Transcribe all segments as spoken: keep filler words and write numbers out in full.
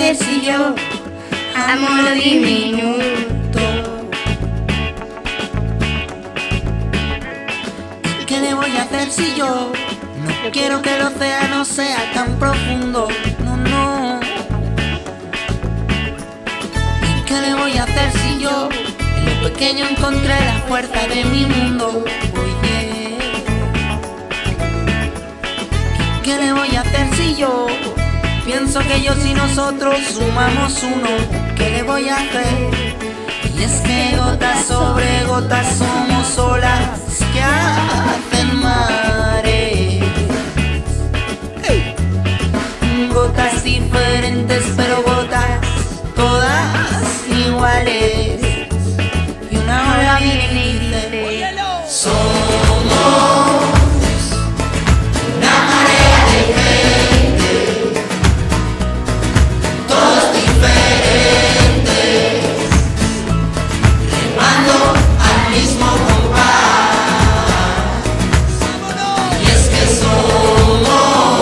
hacer si yo amo lo diminuto? ¿Y qué le voy a hacer si yo no quiero que el océano sea tan profundo? No, no. ¿Y qué le voy a hacer si yo en lo pequeño encontré la fuerza de mi mundo? Oye, ¿y qué le voy a hacer si yo pienso que yo y nosotros sumamos uno? ¿Qué le voy a hacer? Y es que gotas sobre gotas somos olas que hacen mares. Hey. Gotas diferentes pero gotas todas iguales. Y una ola viene y dice: somos una marea de gente, todos diferentes, remando al mismo compás. Y es que somos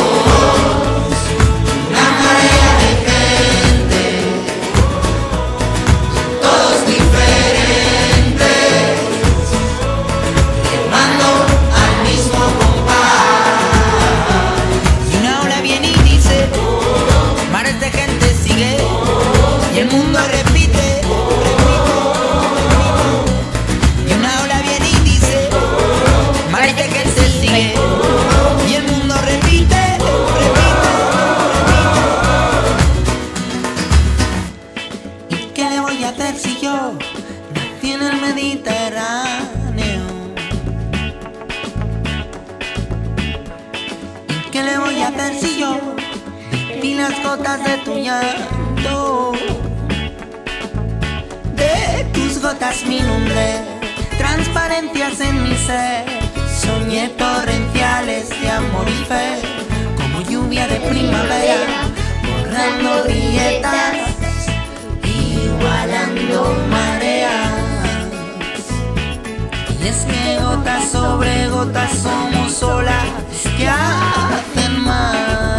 una marea de gente, todos diferentes, remando al mismo compás. Y una ola viene y dice: mares de gente sigue, y el mundo repite. Y una ola viene y dice: mares de gente sigue, y el mundo repite, repite, repite. ¿Y qué le voy a hacer si yo nací en el Mediterráneo? ¿Y qué le voy a hacer si yo vi las gotas de tu llanto? De tus gotas me inundé, transparencias en mi ser, soñé torrenciales de amor y fe, como lluvia de primavera, borrando grietas, igualando mareas. Y es que gotas sobre gotas somos olas que hacen más.